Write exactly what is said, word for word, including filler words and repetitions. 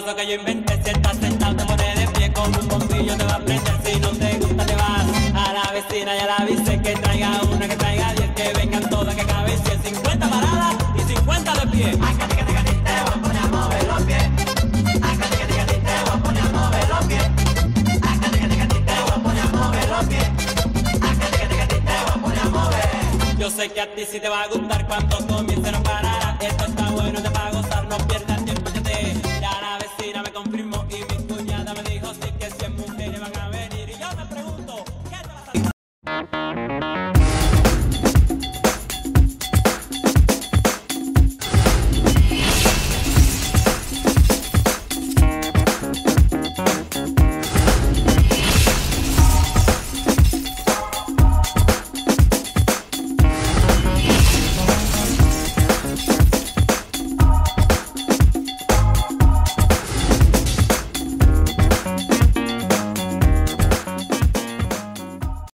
fabuloso que yo inventé. Si estás sentado te pones de pie, con un bombillo te va a prender. Si no te gusta te vas a la vecina y a la avisé que traiga una, que traiga diez, que vengan todas, que caben cien. cincuenta paradas y cincuenta de pie. Ay, que te, que te, te voy a poner a mover los pies. Ay, que te, que te, te voy a poner a mover los pies. Ay, que te, que te, te voy a poner a mover los pies. Ay, que te, que te, te voy a poner a mover. Yo sé que a ti sí te va a gustar cuando comience, no parará. Esto está bueno, te va a gozar, no pierdas